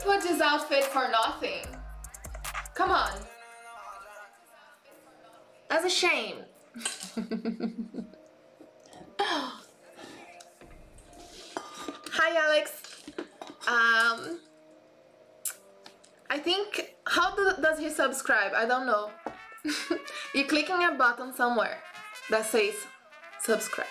put this outfit for nothing. Come on. That's a shame. Hi Alex. I think, how does he subscribe? I don't know. You're clicking a button somewhere that says subscribe.